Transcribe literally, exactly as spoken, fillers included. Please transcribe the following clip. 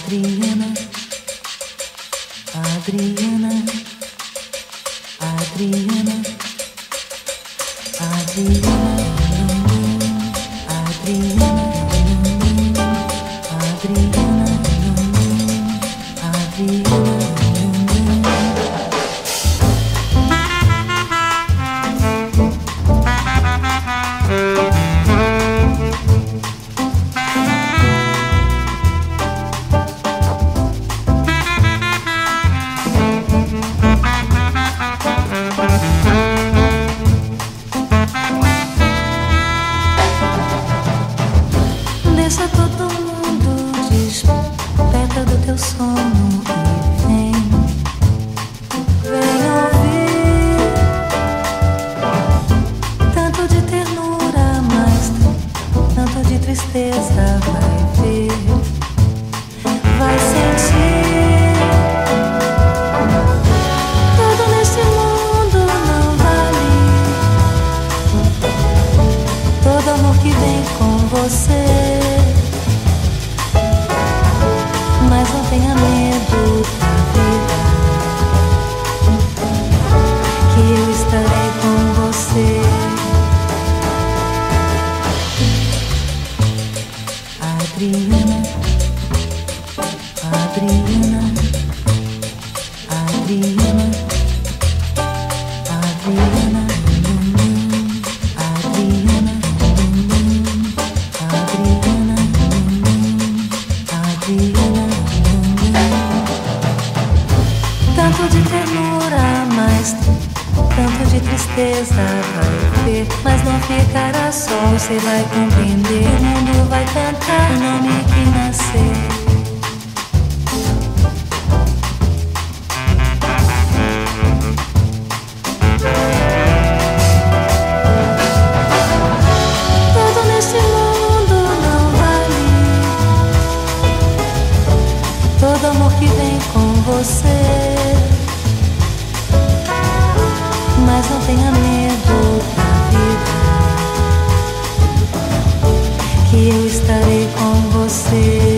Adriana, Adriana, Adriana, Adriana, Adriana, Adriana, Adriana. Deixa todo mundo desperta do teu sono e vem, vem ouvir tanto de ternura, mas tanto de tristeza. Vai ver, vai sentir. Tudo neste mundo não vale todo amor que vem com você. Mas não tenha medo da vida, que eu estarei com você. Adriana, Adriana, Adriana, Adriana, Adriana, Adriana, Adriana. Tanto de ternura, mas tanto de tristeza. Vai ver, mas não ficará só. Você vai compreender, o mundo vai cantar o nome que nascer. Tudo nesse mundo não vale todo amor que vem com você. Mas não tenha medo da vida, que eu estarei com você.